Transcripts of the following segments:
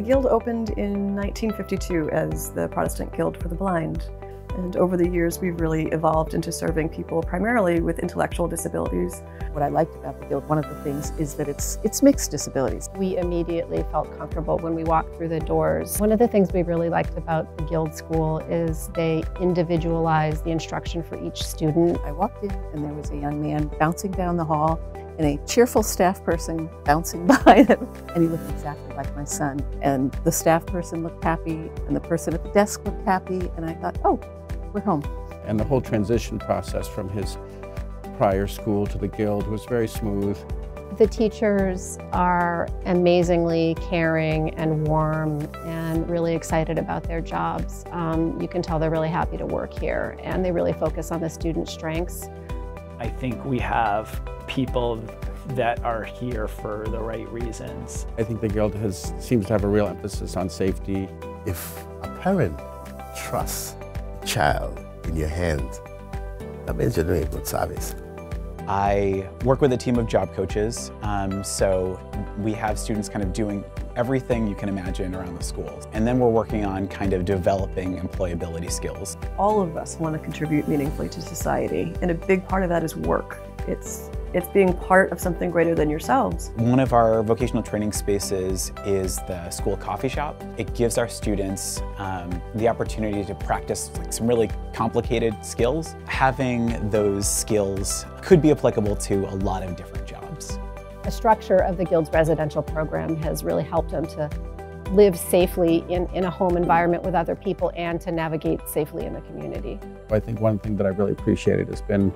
The Guild opened in 1952 as the Protestant Guild for the Blind. And over the years, we've really evolved into serving people primarily with intellectual disabilities. What I liked about the Guild, one of the things, is that it's mixed disabilities. We immediately felt comfortable when we walked through the doors. One of the things we really liked about the Guild School is they individualize the instruction for each student. I walked in and there was a young man bouncing down the hall and a cheerful staff person bouncing by him. And he looked exactly like my son. And the staff person looked happy and the person at the desk looked happy. And I thought, oh, we're home. And the whole transition process from his prior school to the Guild was very smooth. The teachers are amazingly caring and warm and really excited about their jobs. You can tell they're really happy to work here, and they really focus on the student strengths. I think we have people that are here for the right reasons. I think the Guild seems to have a real emphasis on safety. If a parent trusts a child in your hands, that means you're doing a good service. I work with a team of job coaches, so we have students kind of doing everything you can imagine around the schools. And then we're working on kind of developing employability skills. All of us want to contribute meaningfully to society, and a big part of that is work. It's being part of something greater than yourselves. One of our vocational training spaces is the school coffee shop. It gives our students the opportunity to practice some really complicated skills. Having those skills could be applicable to a lot of different jobs. The structure of the Guild's residential program has really helped them to live safely in a home environment with other people and to navigate safely in the community. I think one thing that I really appreciated has been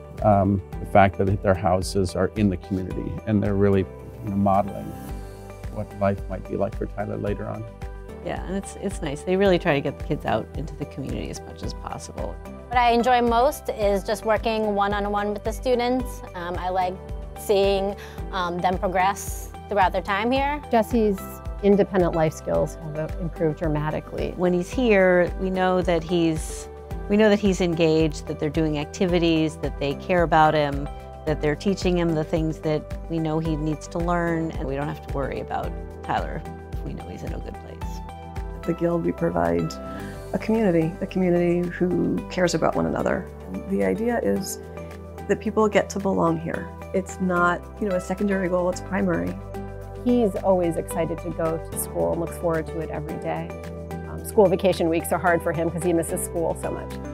the fact that their houses are in the community and they're really modeling what life might be like for Tyler later on. Yeah, and it's nice. They really try to get the kids out into the community as much as possible. What I enjoy most is just working one-on-one with the students. I like seeing them progress throughout their time here. Jesse's independent life skills have improved dramatically. When he's here, we know that he's engaged, that they're doing activities, that they care about him, that they're teaching him the things that we know he needs to learn, and we don't have to worry about Tyler if we know he's in a good place. At the Guild, we provide a community who cares about one another. The idea is that people get to belong here. It's not, a secondary goal, it's primary. He's always excited to go to school and looks forward to it every day. School vacation weeks are hard for him because he misses school so much.